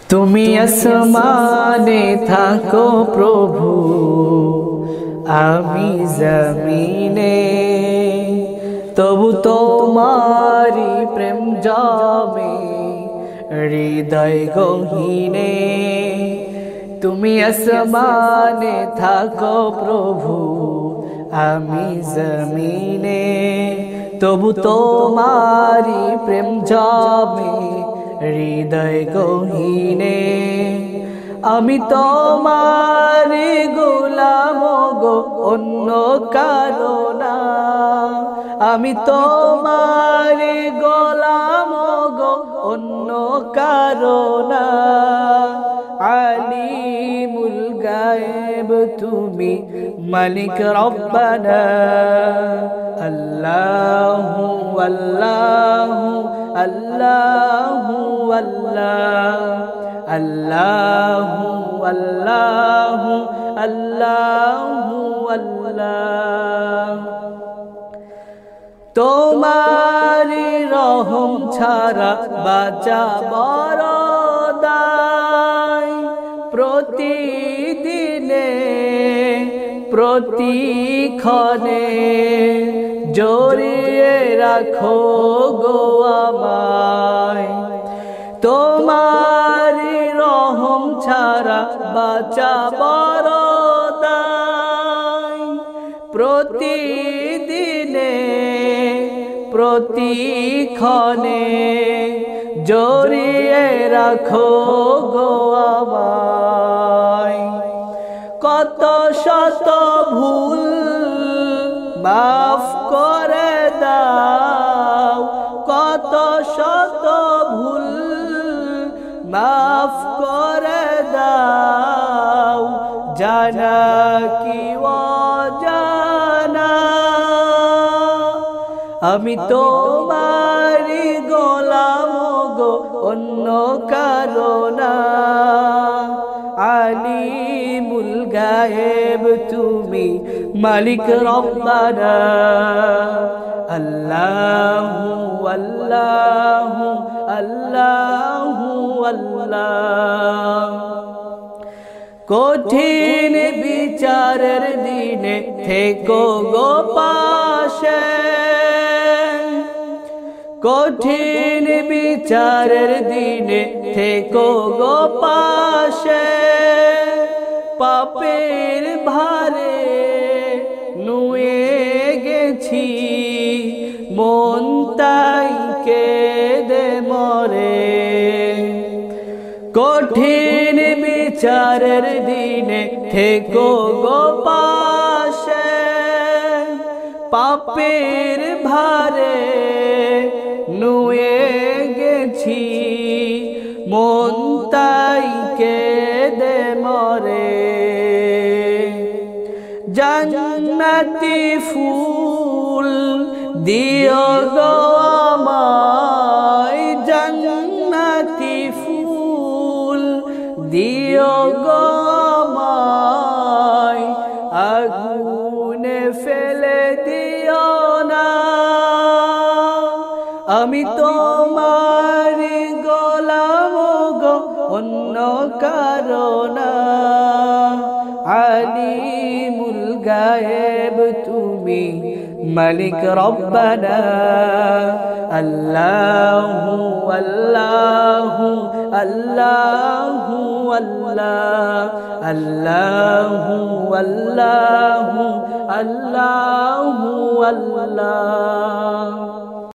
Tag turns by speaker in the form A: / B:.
A: তুমি আসমানে থাকো প্রভু, আমি জমিনে, তবু তোমারি প্রেম জমে হৃদয় গহীনে। তুমি আসমানে থাকো প্রভু, আমি জমিনে, তবু তোমারি প্রেম জমে হৃদয় গহীনে। আমি তোমার গোলাম গো, অন্য কারো না। আমি তোমার গোলাম গো, অন্য কারো না। আলিমুল গায়েব তুমি, মালিক রব্বানা। আল্লাহু আল্লাহু আল্লাহু আল্লাহ, আল্লাহু আল্লাহু আল্লাহু আল্লাহ। তোমারি রহম ছাড়া বাঁচা বড় দায়। প্রতিদিনে প্রতিক্ষণে জড়িয়ে রাখো গো আমায়। তোমারি রহম ছাড়া বাঁচা বড় দায়। প্রতিদিনে প্রতিক্ষণে জড়িয়ে রাখো গো আমায়। কত শত ভুল মাফ করে দাও, কত শত ভুল মাফ করে দাও, জানা কি অজানা। আমি তোমারি গোলাম গো, অন্য কারো না। আলিমুল গায়েব তুমি, মালিক রব্বানা। আল্লাহু আল্লাহু আল্লাহু আল্লাহ। কঠিন বিচারের দিনে থেকো গো পাশে। কঠিন বিচারের দিনে থেকো গো পাশে। পাপের ভারে নুয়ে গেছি, মন তাই কেঁদে মরে। কঠিন বিচারের দিনে থেকো গো পাশে। পাপের ভারে নুয়ে গেছি, মন তাই কেঁদে মরে। জান্নাতি ফুল দিও গো আমায়, জান্নাতি ফুল দিও গো আমায়। আগুনে ফেলে দিও না, আমি তোমারি গোলাম গো, অন্য কারো না। আলিমুল গায়েব তুমি, মালিক রব্বানা। আল্লাহু আল্লাহু আল্লাহু আল্লাহ, আল্লাহু আল্লাহু আল্লাহু আল্লাহ।